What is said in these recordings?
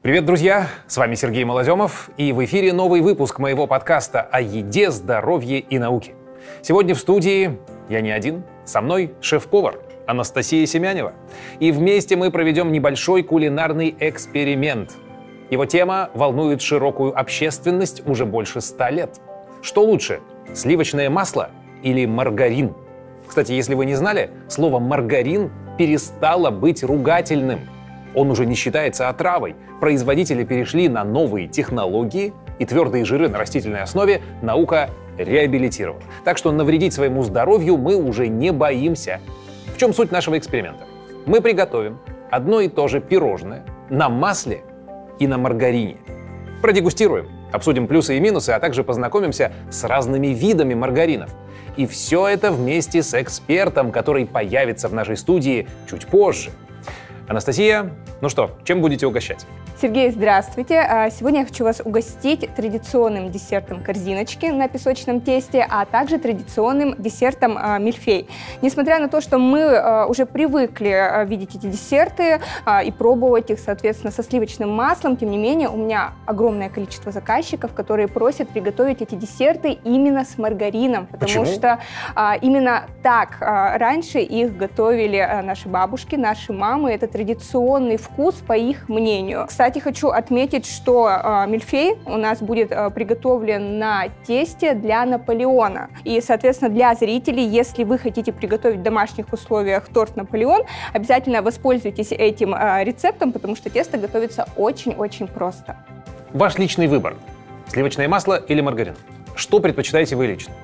Привет, друзья! С вами Сергей Малоземов, и в эфире новый выпуск моего подкаста о еде, здоровье и науке. Сегодня в студии я не один, со мной шеф-повар Анастасия Семянева. И вместе мы проведем небольшой кулинарный эксперимент. Его тема волнует широкую общественность уже больше 100 лет. Что лучше, сливочное масло или маргарин? Кстати, если вы не знали, слово «маргарин» перестало быть ругательным. Он уже не считается отравой. Производители перешли на новые технологии, и твердые жиры на растительной основе наука реабилитировала. Так что навредить своему здоровью мы уже не боимся. В чем суть нашего эксперимента? Мы приготовим одно и то же пирожное на масле и на маргарине. Продегустируем, обсудим плюсы и минусы, а также познакомимся с разными видами маргаринов. И все это вместе с экспертом, который появится в нашей студии чуть позже. Анастасия, ну что, чем будете угощать? Сергей, здравствуйте. Сегодня я хочу вас угостить традиционным десертом корзиночки на песочном тесте, а также традиционным десертом мильфей. Несмотря на то, что мы уже привыкли видеть эти десерты и пробовать их, соответственно, со сливочным маслом, тем не менее, у меня огромное количество заказчиков, которые просят приготовить эти десерты именно с маргарином, потому что именно так раньше их готовили наши бабушки, наши мамы. Это традиционный вкус, по их мнению. Кстати, хочу отметить, что мильфей у нас будет приготовлен на тесте для Наполеона. И, соответственно, для зрителей, если вы хотите приготовить в домашних условиях торт Наполеон, обязательно воспользуйтесь этим рецептом, потому что тесто готовится очень-очень просто. Ваш личный выбор. Сливочное масло или маргарин? Что предпочитаете вы лично?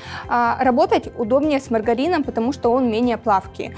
Работать удобнее с маргарином, потому что он менее плавкий.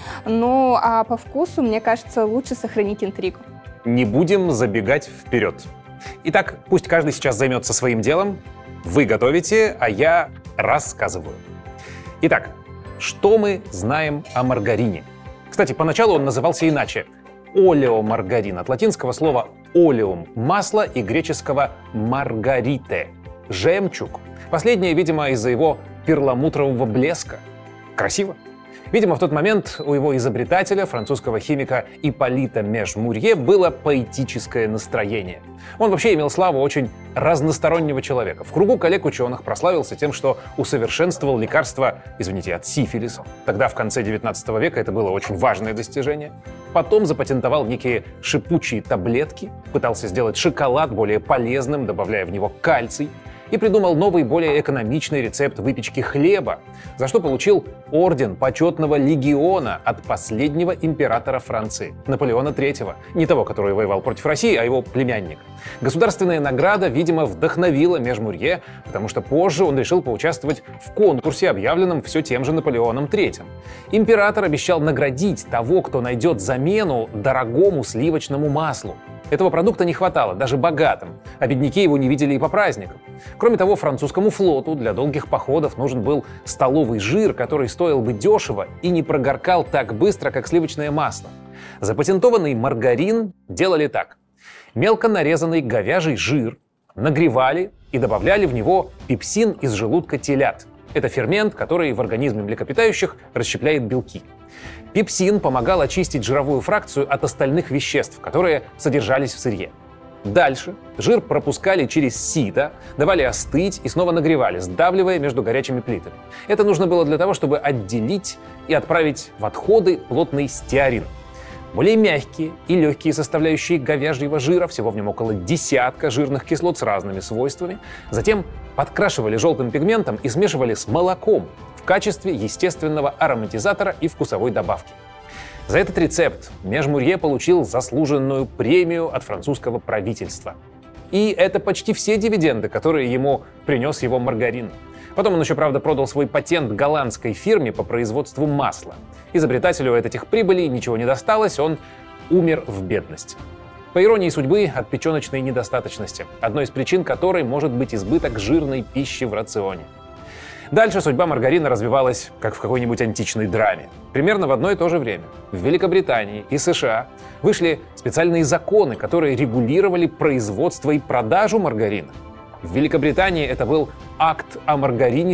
Но по вкусу, мне кажется, лучше сохранить интригу. Не будем забегать вперед. Итак, пусть каждый сейчас займется своим делом. Вы готовите, а я рассказываю. Итак, что мы знаем о маргарине? Кстати, поначалу он назывался иначе. Олеомаргарин. От латинского слова «олеум» — масло и греческого «маргарите» — жемчуг. Последнее, видимо, из-за его перламутрового блеска. Красиво. Видимо, в тот момент у его изобретателя, французского химика Ипполита Меж-Мурье, было поэтическое настроение. Он вообще имел славу очень разностороннего человека. В кругу коллег-ученых прославился тем, что усовершенствовал лекарство, от сифилиса. Тогда, в конце 19 века, это было очень важное достижение. Потом запатентовал некие шипучие таблетки, пытался сделать шоколад более полезным, добавляя в него кальций, и придумал новый, более экономичный рецепт выпечки хлеба, за что получил орден почетного легиона от последнего императора Франции, Наполеона III, не того, который воевал против России, а его племянника. Государственная награда, видимо, вдохновила Меж-Мурье, потому что позже он решил поучаствовать в конкурсе, объявленном все тем же Наполеоном III. Император обещал наградить того, кто найдет замену дорогому сливочному маслу. Этого продукта не хватало, даже богатым, а бедняки его не видели и по праздникам. Кроме того, французскому флоту для долгих походов нужен был столовый жир, который стоил бы дешево и не прогоркал так быстро, как сливочное масло. Запатентованный маргарин делали так. Мелко нарезанный говяжий жир нагревали и добавляли в него пепсин из желудка телят. Это фермент, который в организме млекопитающих расщепляет белки. Пепсин помогал очистить жировую фракцию от остальных веществ, которые содержались в сырье. Дальше жир пропускали через сито, давали остыть и снова нагревали, сдавливая между горячими плитами. Это нужно было для того, чтобы отделить и отправить в отходы плотный стеарин. Более мягкие и легкие составляющие говяжьего жира, всего в нем около десятка жирных кислот с разными свойствами, затем подкрашивали желтым пигментом и смешивали с молоком в качестве естественного ароматизатора и вкусовой добавки. За этот рецепт Меж-Мурье получил заслуженную премию от французского правительства. И это почти все дивиденды, которые ему принес его маргарин. Потом он еще, правда, продал свой патент голландской фирме по производству масла. Изобретателю от этих прибылей ничего не досталось, он умер в бедности. По иронии судьбы, от печеночной недостаточности, одной из причин которой может быть избыток жирной пищи в рационе. Дальше судьба маргарина развивалась, как в какой-нибудь античной драме. Примерно в одно и то же время в Великобритании и США вышли специальные законы, которые регулировали производство и продажу маргарина. В Великобритании это был Акт о маргарине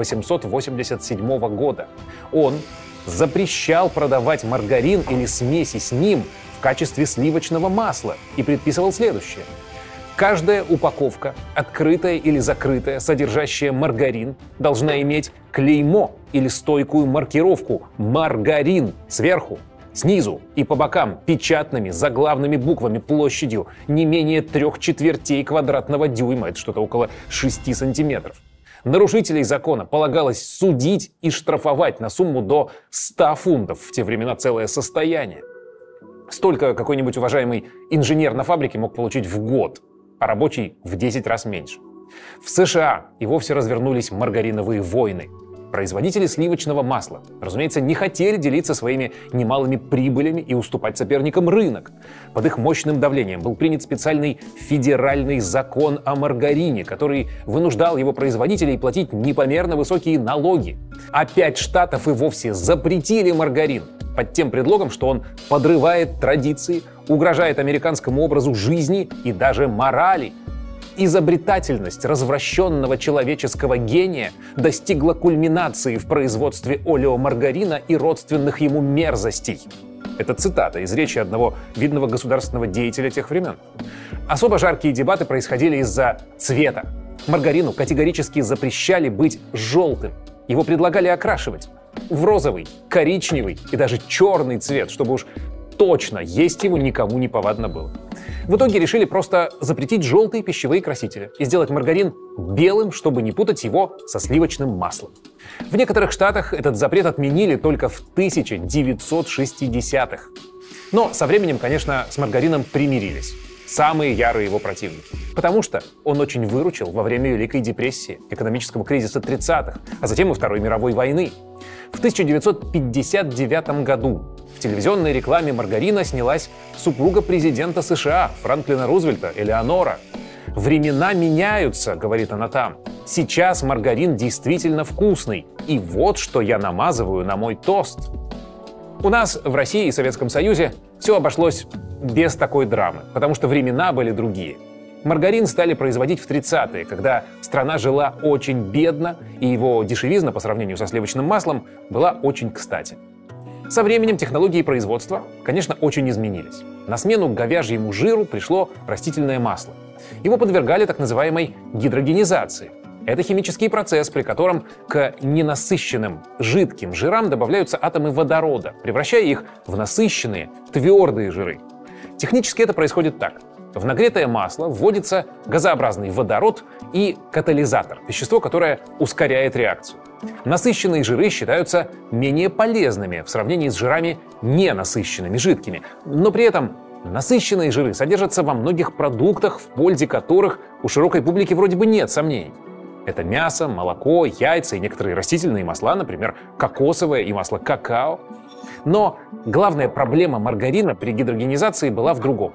1887 года. Он запрещал продавать маргарин или смеси с ним в качестве сливочного масла и предписывал следующее. Каждая упаковка, открытая или закрытая, содержащая маргарин, должна иметь клеймо или стойкую маркировку «маргарин» сверху, снизу и по бокам печатными заглавными буквами площадью не менее 3/4 квадратного дюйма, это что-то около 6 сантиметров. Нарушителей закона полагалось судить и штрафовать на сумму до 100 фунтов, в те времена целое состояние. Столько какой-нибудь уважаемый инженер на фабрике мог получить в год, а рабочий в 10 раз меньше. В США и вовсе развернулись маргариновые войны. Производители сливочного масла, разумеется, не хотели делиться своими немалыми прибылями и уступать соперникам рынок. Под их мощным давлением был принят специальный федеральный закон о маргарине, который вынуждал его производителей платить непомерно высокие налоги. А 5 штатов и вовсе запретили маргарин под тем предлогом, что он подрывает традиции, угрожает американскому образу жизни и даже морали. Изобретательность развращенного человеческого гения достигла кульминации в производстве олеомаргарина и родственных ему мерзостей. Это цитата из речи одного видного государственного деятеля тех времен. Особо жаркие дебаты происходили из-за цвета. Маргарину категорически запрещали быть желтым. Его предлагали окрашивать в розовый, коричневый и даже черный цвет, чтобы уж точно есть его никому не повадно было. В итоге решили просто запретить желтые пищевые красители и сделать маргарин белым, чтобы не путать его со сливочным маслом. В некоторых штатах этот запрет отменили только в 1960-х. Но со временем, конечно, с маргарином примирились самые ярые его противники. Потому что он очень выручил во время Великой депрессии, экономического кризиса 30-х, а затем и Второй мировой войны. В 1959 году в телевизионной рекламе маргарина снялась супруга президента США Франклина Рузвельта, Элеонора. «Времена меняются», — говорит она там. «Сейчас маргарин действительно вкусный. И вот что я намазываю на мой тост». У нас в России и Советском Союзе все обошлось без такой драмы, потому что времена были другие. Маргарин стали производить в 30-е, когда страна жила очень бедно, и его дешевизна по сравнению со сливочным маслом была очень кстати. Со временем технологии производства, конечно, очень изменились. На смену говяжьему жиру пришло растительное масло. Его подвергали так называемой гидрогенизации. Это химический процесс, при котором к ненасыщенным жидким жирам добавляются атомы водорода, превращая их в насыщенные, твердые жиры. Технически это происходит так. В нагретое масло вводится газообразный водород и катализатор, вещество, которое ускоряет реакцию. Насыщенные жиры считаются менее полезными в сравнении с жирами ненасыщенными, жидкими, но при этом насыщенные жиры содержатся во многих продуктах, в пользе которых у широкой публики вроде бы нет сомнений. Это мясо, молоко, яйца и некоторые растительные масла, например, кокосовое и масло какао. Но главная проблема маргарина при гидрогенизации была в другом.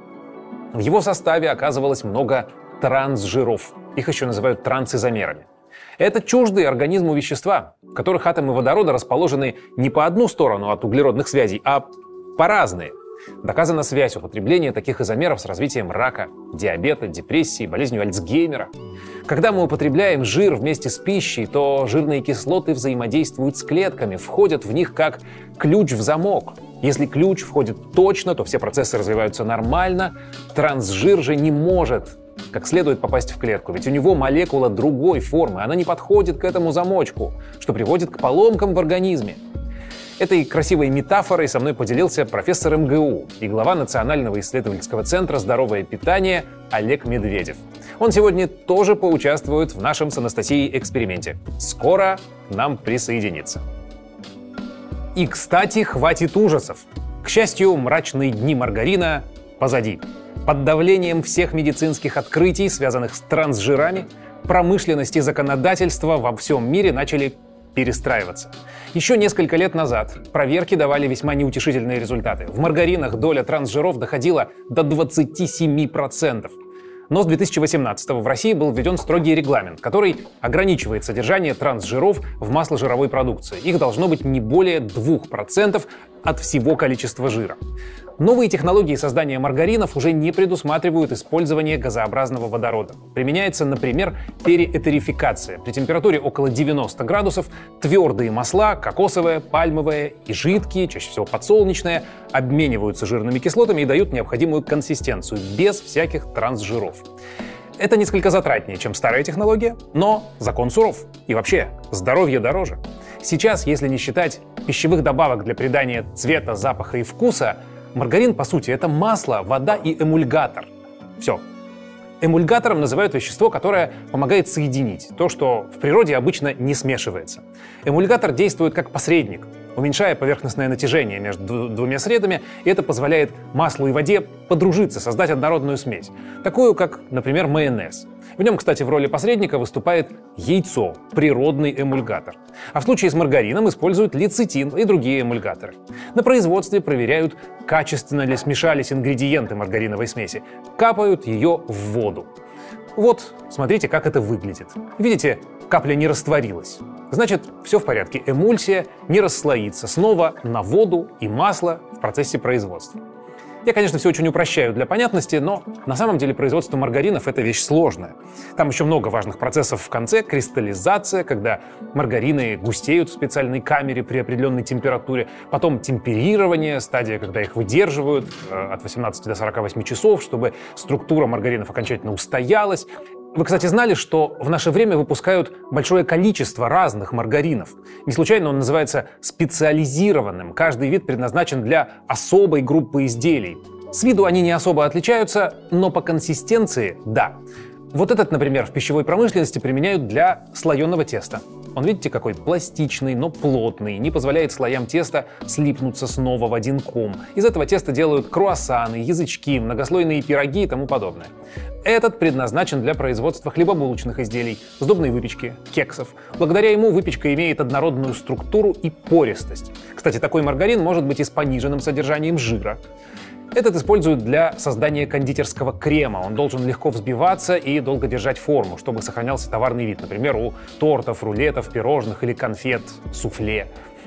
В его составе оказывалось много трансжиров. Их еще называют трансизомерами. Это чуждые организму вещества, в которых атомы водорода расположены не по одну сторону от углеродных связей, а по разные. Доказана связь употребления таких изомеров с развитием рака, диабета, депрессии, болезнью Альцгеймера. Когда мы употребляем жир вместе с пищей, то жирные кислоты взаимодействуют с клетками, входят в них как ключ в замок. Если ключ входит точно, то все процессы развиваются нормально. Трансжир же не может как следует попасть в клетку, ведь у него молекула другой формы, она не подходит к этому замочку, что приводит к поломкам в организме. Этой красивой метафорой со мной поделился профессор МГУ и глава Национального исследовательского центра «Здоровое питание» Олег Медведев. Он сегодня тоже поучаствует в нашем с Анастасией эксперименте. Скоро к нам присоединится. И, кстати, хватит ужасов. К счастью, мрачные дни маргарина позади. Под давлением всех медицинских открытий, связанных с трансжирами, промышленность и законодательство во всем мире начали перестраиваться. Еще несколько лет назад проверки давали весьма неутешительные результаты. В маргаринах доля трансжиров доходила до 27%. Но с 2018-го в России был введен строгий регламент, который ограничивает содержание трансжиров в масложировой продукции. Их должно быть не более 2% от всего количества жира. Новые технологии создания маргаринов уже не предусматривают использование газообразного водорода. Применяется, например, переэтерификация. При температуре около 90 градусов твердые масла, кокосовое, пальмовое и жидкие, чаще всего подсолнечное, обмениваются жирными кислотами и дают необходимую консистенцию, без всяких трансжиров. Это несколько затратнее, чем старая технология, но закон суров. И вообще, здоровье дороже. Сейчас, если не считать пищевых добавок для придания цвета, запаха и вкуса, маргарин, по сути, это масло, вода и эмульгатор. Все. Эмульгатором называют вещество, которое помогает соединить то, что в природе обычно не смешивается. Эмульгатор действует как посредник, уменьшая поверхностное натяжение между двумя средами, и это позволяет маслу и воде подружиться, создать однородную смесь, такую как, например, майонез. В нем, кстати, в роли посредника выступает яйцо, природный эмульгатор. А в случае с маргарином используют лецитин и другие эмульгаторы. На производстве проверяют, качественно ли смешались ингредиенты маргариновой смеси, капают ее в воду. Вот, смотрите, как это выглядит. Видите, капля не растворилась. Значит, все в порядке, эмульсия не расслоится снова на воду и масло в процессе производства. Я, конечно, все очень упрощаю для понятности, но на самом деле производство маргаринов — это вещь сложная. Там еще много важных процессов в конце. Кристаллизация, когда маргарины густеют в специальной камере при определенной температуре. Потом темперирование, стадия, когда их выдерживают от 18 до 48 часов, чтобы структура маргаринов окончательно устоялась. Вы, кстати, знали, что в наше время выпускают большое количество разных маргаринов? Не случайно он называется специализированным. Каждый вид предназначен для особой группы изделий. С виду они не особо отличаются, но по консистенции — да. Вот этот, например, в пищевой промышленности применяют для слоеного теста. Он, видите, какой пластичный, но плотный, не позволяет слоям теста слипнуться снова в один ком. Из этого теста делают круассаны, язычки, многослойные пироги и тому подобное. Этот предназначен для производства хлебобулочных изделий, сдобной выпечки, кексов. Благодаря ему выпечка имеет однородную структуру и пористость. Кстати, такой маргарин может быть и с пониженным содержанием жира. Этот используют для создания кондитерского крема. Он должен легко взбиваться и долго держать форму, чтобы сохранялся товарный вид, например, у тортов, рулетов, пирожных или конфет, суфле.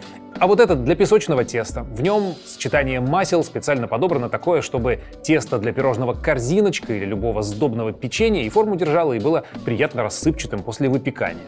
А вот этот для песочного теста. В нем сочетание масел специально подобрано такое, чтобы тесто для пирожного корзиночка или любого сдобного печенья и форму держало, и было приятно рассыпчатым после выпекания.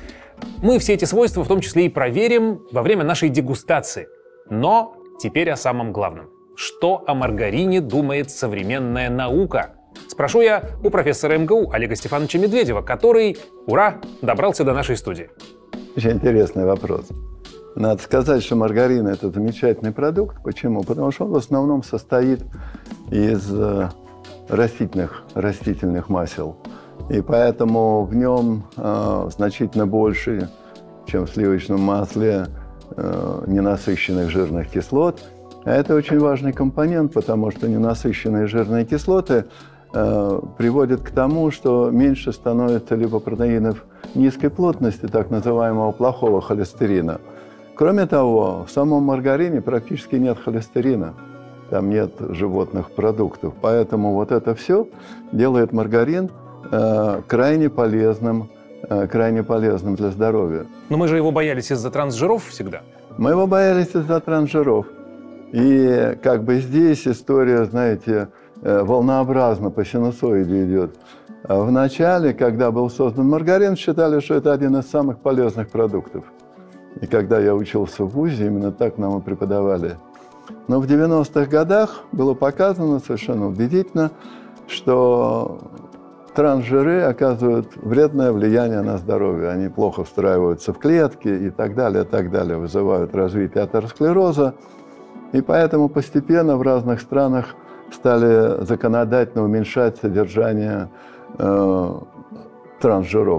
Мы все эти свойства в том числе и проверим во время нашей дегустации. Но теперь о самом главном. Что о маргарине думает современная наука? Спрошу я у профессора МГУ Олега Стефановича Медведева, который, ура, добрался до нашей студии. Очень интересный вопрос. Надо сказать, что маргарин – это замечательный продукт. Почему? Потому что он в основном состоит из растительных масел. И поэтому в нем значительно больше, чем в сливочном масле, ненасыщенных жирных кислот. А это очень важный компонент, потому что ненасыщенные жирные кислоты приводят к тому, что меньше становится липопротеинов низкой плотности, так называемого плохого холестерина. Кроме того, в самом маргарине практически нет холестерина, там нет животных продуктов. Поэтому вот это все делает маргарин крайне полезным для здоровья. Но мы же его боялись из-за трансжиров всегда. Мы его боялись из-за трансжиров. И как бы здесь история, знаете, волнообразно по синусоиде идет. В начале, когда был создан маргарин, считали, что это один из самых полезных продуктов. И когда я учился в ВУЗе, именно так нам и преподавали. Но в 90-х годах было показано совершенно убедительно, что трансжиры оказывают вредное влияние на здоровье. Они плохо встраиваются в клетки и так далее, вызывают развитие атеросклероза. И поэтому постепенно в разных странах стали законодательно уменьшать содержание трансжиров.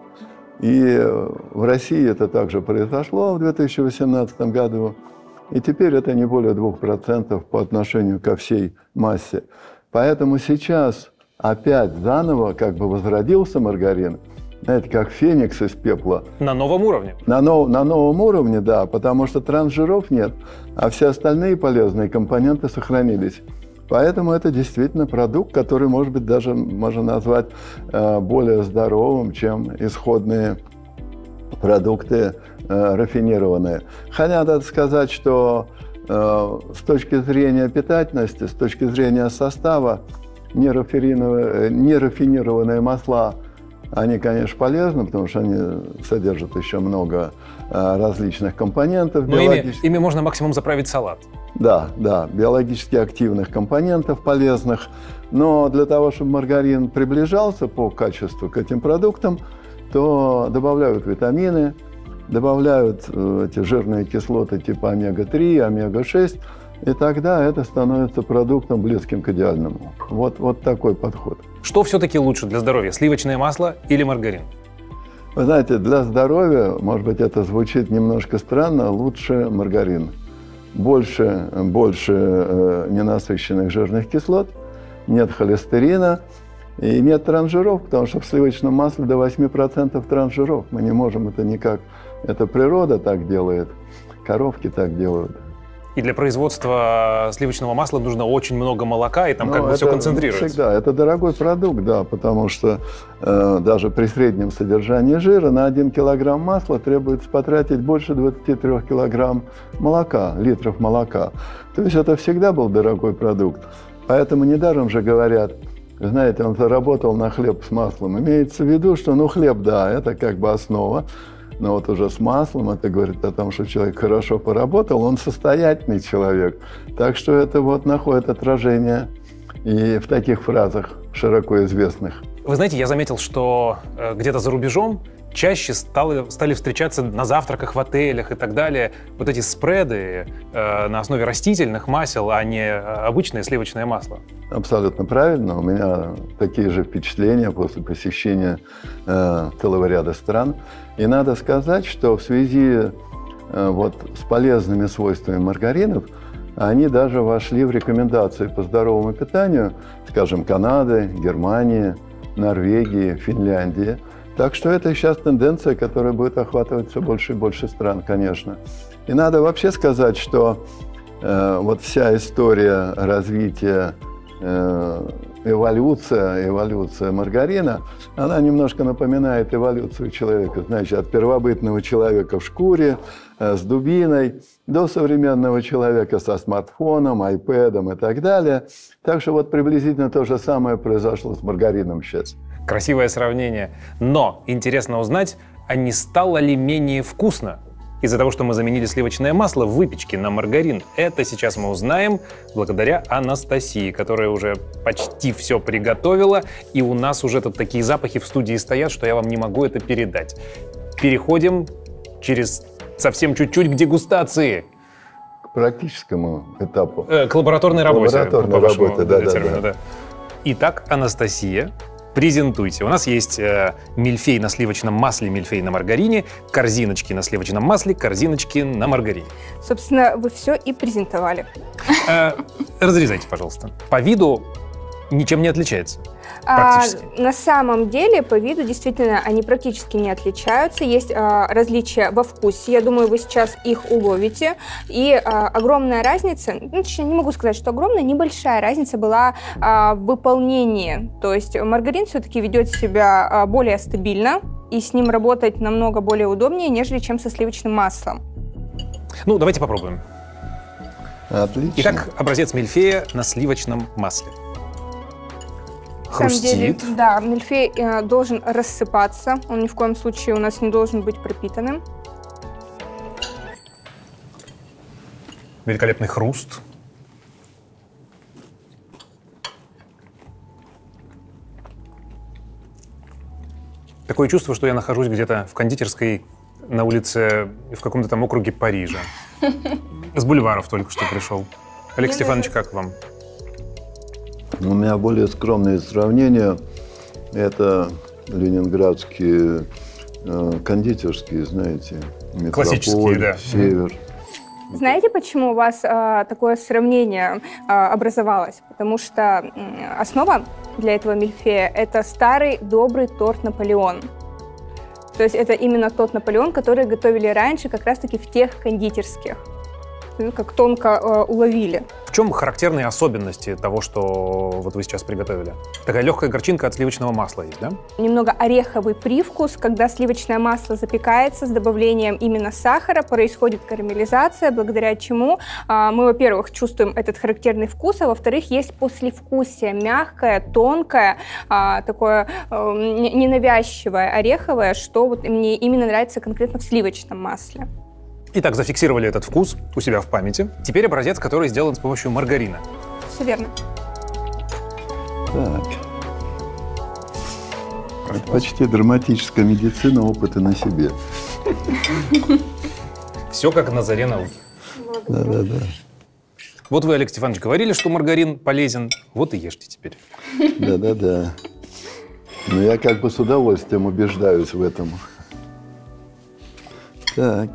И в России это также произошло в 2018 году. И теперь это не более 2% по отношению ко всей массе. Поэтому сейчас опять заново как бы возродился маргарин. Знаете, как феникс из пепла. На новом уровне. На новом уровне, да, потому что трансжиров нет, а все остальные полезные компоненты сохранились. Поэтому это действительно продукт, который, может быть, даже можно назвать более здоровым, чем исходные продукты рафинированные. Хотя надо сказать, что с точки зрения питательности, с точки зрения состава, нерафинированные масла, они, конечно, полезны, потому что они содержат еще много различных компонентов. Но ими можно максимум заправить салат. Да, биологически активных компонентов полезных. Но для того, чтобы маргарин приближался по качеству к этим продуктам, то добавляют витамины, добавляют эти жирные кислоты типа омега-3, омега-6, и тогда это становится продуктом близким к идеальному. Вот такой подход. Что все-таки лучше для здоровья, сливочное масло или маргарин? Вы знаете, для здоровья, может быть, это звучит немножко странно, лучше маргарин. Больше ненасыщенных жирных кислот, нет холестерина и нет трансжиров, потому что в сливочном масле до 8% трансжиров. Мы не можем это никак. Это природа так делает, коровки так делают. И для производства сливочного масла нужно очень много молока, и там как бы все концентрируется. Всегда. Это дорогой продукт, да, потому что даже при среднем содержании жира на 1 килограмм масла требуется потратить больше 23 килограмм молока, литров молока. То есть это всегда был дорогой продукт. Поэтому недаром же говорят, знаете, он заработал на хлеб с маслом. Имеется в виду, что хлеб, да, это как бы основа. Но вот уже с маслом это говорит о том, что человек хорошо поработал, он состоятельный человек. Так что это находит отражение и в таких фразах широко известных. Вы знаете, я заметил, что где-то за рубежом чаще стали встречаться на завтраках в отелях и так далее вот эти спреды на основе растительных масел, а не обычное сливочное масло. Абсолютно правильно. У меня такие же впечатления после посещения целого ряда стран. И надо сказать, что в связи с полезными свойствами маргаринов они даже вошли в рекомендации по здоровому питанию, скажем, Канады, Германии, Норвегии, Финляндии. Так что это сейчас тенденция, которая будет охватывать все больше и больше стран, конечно. И надо вообще сказать, что вся история развития, эволюция маргарина, она немножко напоминает эволюцию человека. Значит, от первобытного человека в шкуре, с дубиной, до современного человека со смартфоном, айпэдом и так далее. Так что приблизительно то же самое произошло с маргарином сейчас. Красивое сравнение. Но интересно узнать, а не стало ли менее вкусно из-за того, что мы заменили сливочное масло в выпечке на маргарин? Это сейчас мы узнаем благодаря Анастасии, которая уже почти все приготовила. И у нас уже тут такие запахи в студии стоят, что я вам не могу это передать. Переходим через совсем чуть-чуть к дегустации. К практическому этапу. К лабораторной работе. Лабораторной работе, да. Итак, Анастасия, презентуйте. У нас есть мильфей на сливочном масле, мильфей на маргарине, корзиночки на сливочном масле, корзиночки на маргарине. Собственно, вы все и презентовали. Разрезайте, пожалуйста. По виду ничем не отличается. Практически. На самом деле, по виду действительно они практически не отличаются. Есть различия во вкусе. Я думаю, вы сейчас их уловите. И огромная разница, точнее, не могу сказать, что огромная, небольшая разница была в выполнении. То есть маргарин все-таки ведет себя более стабильно, и с ним работать намного более удобнее, нежели чем со сливочным маслом. Ну, давайте попробуем. Отлично. Итак, образец мильфея на сливочном масле. Хрустит. На самом деле, да, мильфей должен рассыпаться, он ни в коем случае у нас не должен быть пропитанным. Великолепный хруст. Такое чувство, что я нахожусь где-то в кондитерской на улице в каком-то там округе Парижа. С бульваров только что пришел. Олег Стефанович, как вам? У меня более скромные сравнения. Это ленинградские кондитерские, знаете, Метрополь, классические, да. Север. Знаете, почему у вас такое сравнение образовалось? Потому что основа для этого мильфея – это старый добрый торт «Наполеон». То есть это именно тот Наполеон, который готовили раньше как раз-таки в тех кондитерских. как тонко уловили. В чем характерные особенности того, что вот вы сейчас приготовили? Такая легкая горчинка от сливочного масла есть, да? Немного ореховый привкус. Когда сливочное масло запекается с добавлением именно сахара, происходит карамелизация, благодаря чему мы, во-первых, чувствуем этот характерный вкус, а во-вторых, есть послевкусие мягкое, тонкое, такое ненавязчивое, ореховое, что вот мне именно нравится конкретно в сливочном масле. Итак, зафиксировали этот вкус у себя в памяти. Теперь образец, который сделан с помощью маргарина. Все верно. Так. Это почти драматическая медицина, опыта на себе. Все как на заре науки. Да. Вот вы, Олег Стефанович, говорили, что маргарин полезен, вот и ешьте теперь. Да. Но я как бы с удовольствием убеждаюсь в этом. Так.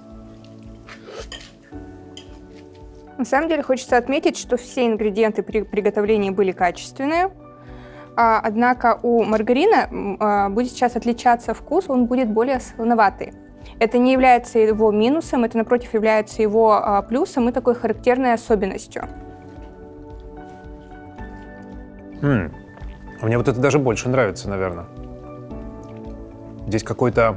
На самом деле хочется отметить, что все ингредиенты при приготовлении были качественные. Однако у маргарина будет сейчас отличаться вкус, он будет более солоноватый. Это не является его минусом, это, напротив, является его плюсом и такой характерной особенностью. Мне вот это даже больше нравится, наверное. Здесь какой-то,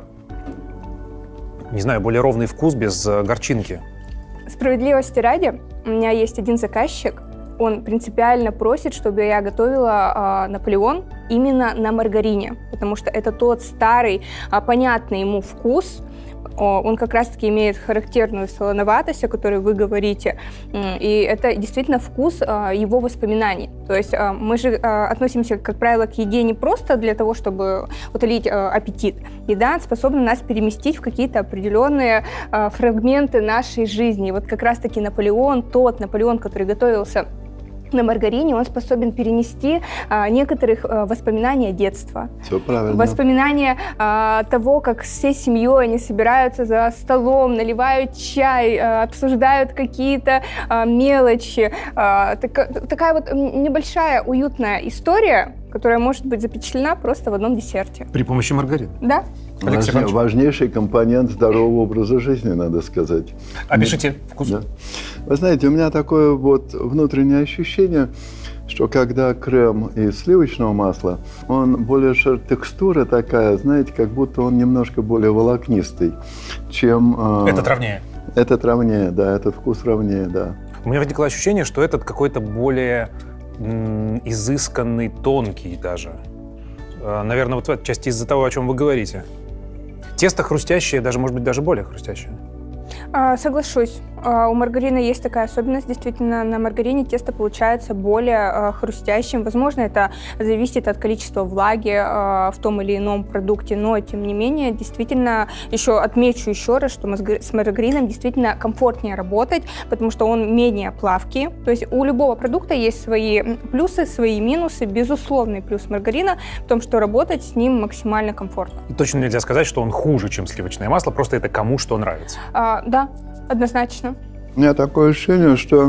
не знаю, более ровный вкус без горчинки. Справедливости ради, у меня есть один заказчик, он принципиально просит, чтобы я готовила Наполеон именно на маргарине, потому что это тот старый, понятный ему вкус. Он как раз-таки имеет характерную солоноватость, о которой вы говорите, и это действительно вкус его воспоминаний. То есть мы же относимся, как правило, к еде не просто для того, чтобы утолить аппетит. Еда способна нас переместить в какие-то определенные фрагменты нашей жизни. И вот как раз-таки Наполеон, тот Наполеон, который готовился на маргарине, он способен перенести некоторых воспоминаний детства. Все правильно. Воспоминания того, как всей семьей они собираются за столом, наливают чай, обсуждают какие-то мелочи. Такая вот небольшая уютная история, которая может быть запечатлена просто в одном десерте. При помощи маргарина? Да. Важнейший компонент здорового образа жизни, надо сказать. Опишите вкус. Да. Вы знаете, у меня такое вот внутреннее ощущение, что когда крем из сливочного масла, он более текстура такая, знаете, как будто он немножко более волокнистый, чем... Этот ровнее? Этот ровнее, да, этот вкус ровнее, да. У меня возникло ощущение, что этот какой-то более изысканный, тонкий даже. Наверное, вот в этой части из-за того, о чем вы говорите. Тесто хрустящее, даже, может быть, даже более хрустящее. Соглашусь. У маргарина есть такая особенность. Действительно, на маргарине тесто получается более хрустящим. Возможно, это зависит от количества влаги в том или ином продукте, но, тем не менее, действительно, отмечу еще раз, что с маргарином действительно комфортнее работать, потому что он менее плавкий. То есть у любого продукта есть свои плюсы, свои минусы. Безусловный плюс маргарина в том, что работать с ним максимально комфортно. И точно нельзя сказать, что он хуже, чем сливочное масло, просто это кому что нравится. Да, однозначно. У меня такое ощущение, что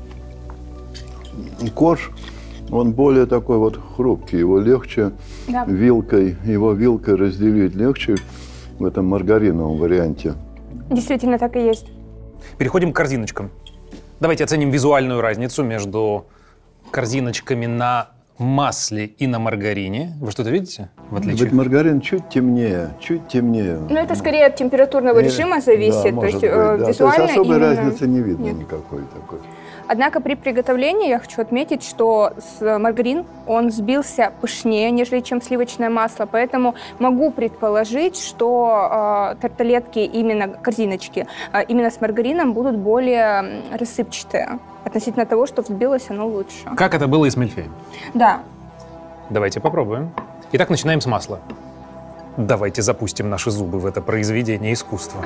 корж, он более такой вот хрупкий, его легче его вилкой разделить легче в этом маргариновом варианте. Действительно, так и есть. Переходим к корзиночкам. Давайте оценим визуальную разницу между корзиночками на масле и на маргарине. Вы что-то видите в отличие? Ведь маргарин чуть темнее. Но это скорее от температурного режима зависит. Да, то есть визуально То есть особой разницы не видно никакой такой. Однако при приготовлении я хочу отметить, что маргарин, он сбился пышнее, нежели чем сливочное масло, поэтому могу предположить, что тарталетки, именно корзиночки, именно с маргарином будут более рассыпчатые относительно того, что взбилось оно лучше. Как это было и с мильфеем? Да. Давайте попробуем. Итак, начинаем с масла. Давайте запустим наши зубы в это произведение искусства.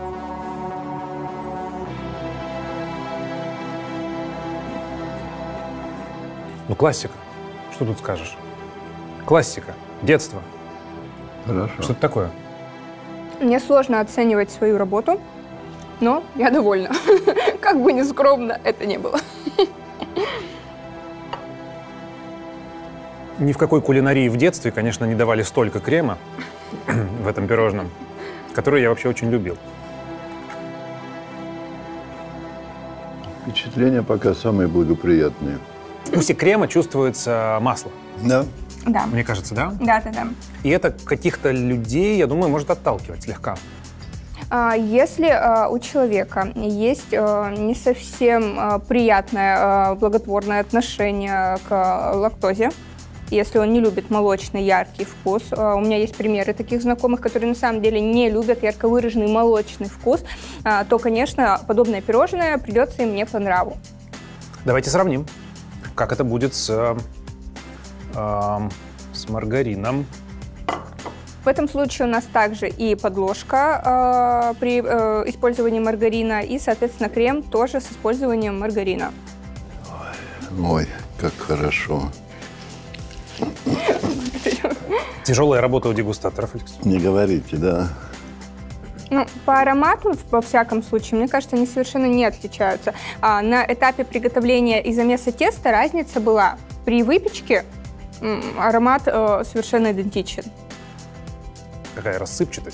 Ну, классика. Что тут скажешь? Классика. Детство. Хорошо. Что это такое? Мне сложно оценивать свою работу, но я довольна. Как бы ни скромно это ни было. Ни в какой кулинарии в детстве, конечно, не давали столько крема в этом пирожном, который я вообще очень любил. Впечатления пока самые благоприятные. В вкусе крема чувствуется масло. Да. Да. Мне кажется, да? Да. И это каких-то людей, я думаю, может отталкивать слегка. Если у человека есть не совсем приятное, благотворное отношение к лактозе, если он не любит молочный яркий вкус, у меня есть примеры таких знакомых, которые на самом деле не любят ярко выраженный молочный вкус, то, конечно, подобное пирожное придется им не по нраву. Давайте сравним, как это будет с маргарином. В этом случае у нас также и подложка при использовании маргарина, и, соответственно, крем тоже с использованием маргарина. Ой, как хорошо. Тяжелая работа у дегустаторов. Не говорите, да. Ну, по аромату, во всяком случае, мне кажется, они совершенно не отличаются. На этапе приготовления и замеса теста разница была. При выпечке аромат совершенно идентичен. Какая рассыпчатость.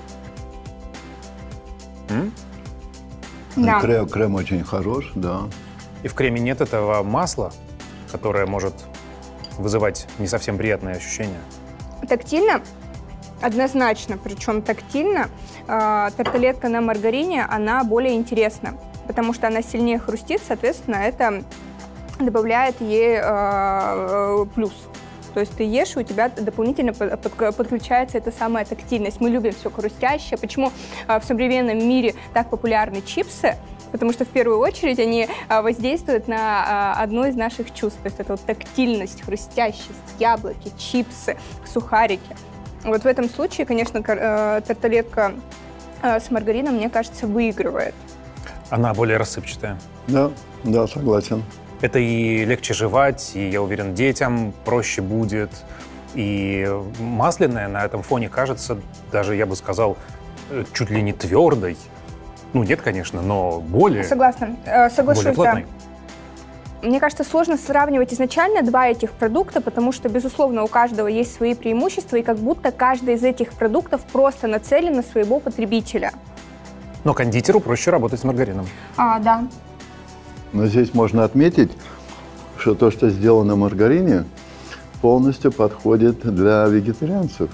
Да. Крем очень хорош, да. И в креме нет этого масла, которое может вызывать не совсем приятные ощущения. Тактильно, однозначно, причем тактильно, тарталетка на маргарине, она более интересна, потому что она сильнее хрустит, соответственно, это добавляет ей плюс. То есть ты ешь, и у тебя дополнительно подключается эта самая тактильность. Мы любим все хрустящее. Почему в современном мире так популярны чипсы? Потому что в первую очередь они воздействуют на одно из наших чувств. То есть это вот тактильность, хрустящесть, яблоки, чипсы, сухарики. Вот в этом случае, конечно, тарталетка с маргарином, мне кажется, выигрывает. Она более рассыпчатая. Да, согласен. Это и легче жевать, и, я уверен, детям проще будет. И масляная на этом фоне кажется, даже, я бы сказал, чуть ли не твердой. Ну, нет, конечно, но более... Согласна. Соглашусь, более плотной. Да. Мне кажется, сложно сравнивать изначально два этих продукта, потому что, безусловно, у каждого есть свои преимущества, и как будто каждый из этих продуктов просто нацелен на своего потребителя. Но кондитеру проще работать с маргарином. Да. Но здесь можно отметить, что то, что сделано в маргарине, полностью подходит для вегетарианцев.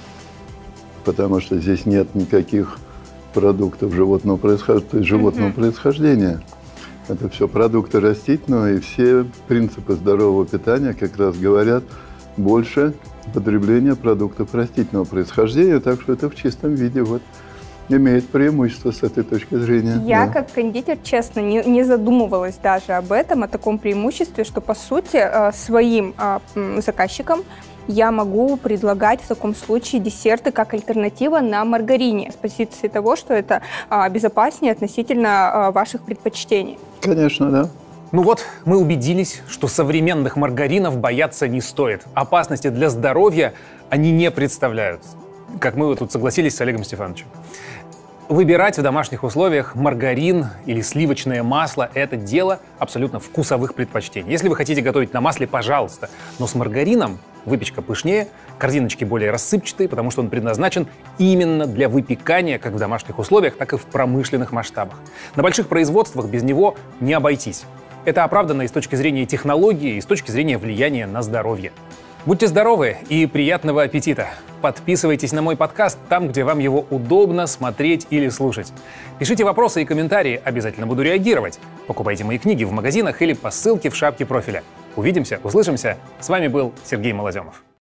Потому что здесь нет никаких продуктов животного происхождения. Это все продукты растительного, и все принципы здорового питания как раз говорят больше потребления продуктов растительного происхождения, так что это в чистом виде вот имеет преимущество с этой точки зрения. Я, как кондитер, честно, не задумывалась даже об этом, о таком преимуществе, что, по сути, своим заказчикам я могу предлагать в таком случае десерты как альтернатива на маргарине с позиции того, что это безопаснее относительно ваших предпочтений. Конечно, да. Ну вот, мы убедились, что современных маргаринов бояться не стоит. Опасности для здоровья они не представляют. Как мы тут согласились с Олегом Стефановичем. Выбирать в домашних условиях маргарин или сливочное масло – это дело абсолютно вкусовых предпочтений. Если вы хотите готовить на масле, пожалуйста. Но с маргарином выпечка пышнее, корзиночки более рассыпчатые, потому что он предназначен именно для выпекания как в домашних условиях, так и в промышленных масштабах. На больших производствах без него не обойтись. Это оправдано и с точки зрения технологии, и с точки зрения влияния на здоровье. Будьте здоровы и приятного аппетита! Подписывайтесь на мой подкаст там, где вам его удобно смотреть или слушать. Пишите вопросы и комментарии, обязательно буду реагировать. Покупайте мои книги в магазинах или по ссылке в шапке профиля. Увидимся, услышимся. С вами был Сергей Малоземов.